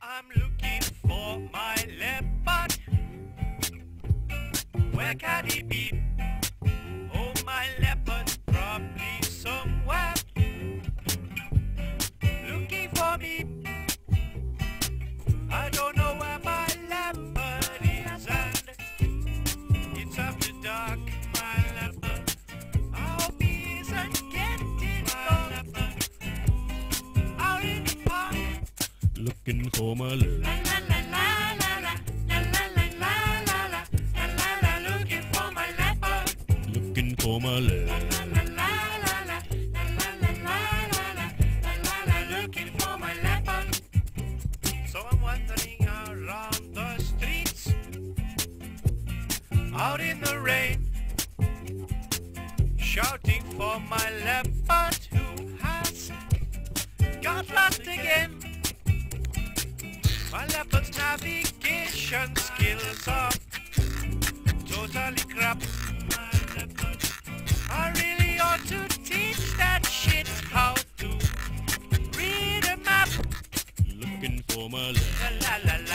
I'm looking for my leopard. Where can he be? Oh, my leopard, probably somewhere. Looking for me. I don't know where my leopard is, and it's after dark. My leopard, I hope he isn't getting lost out in the park. Looking for my love. Looking for my leopard. Looking for my love. Looking for my leopard. So I'm wandering around the streets, out in the rain, shouting for my leopard who has got lost again. My leopard's navigation skills are totally crap. I really ought to teach that shit how to read a map. Looking for my love. La la la